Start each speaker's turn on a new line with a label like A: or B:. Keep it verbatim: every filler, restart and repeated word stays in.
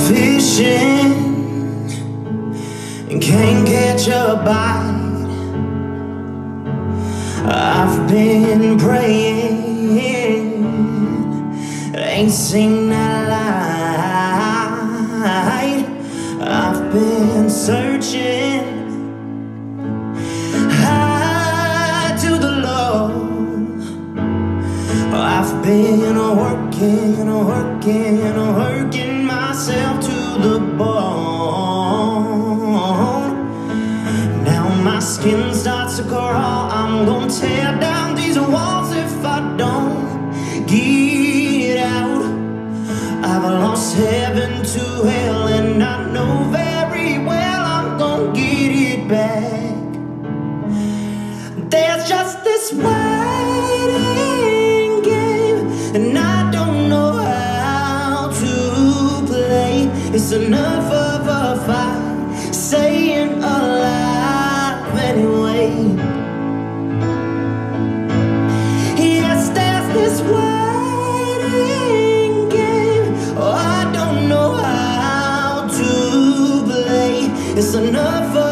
A: fishing and can't catch a bite. I've been praying, ain't seen that light. I've been searching high to the Lord. I've been working, working, working myself to the bone. Now my skin starts to crawl. I'm gonna tear down these walls if I don't get out. I've lost heaven to hell, and I know very well I'm gonna get it back. There's just this waiting game, and I don't know how to play. It's enough of a fight, staying alive anyway. Yes, there's this waiting game. Oh, I don't know how to play. It's enough of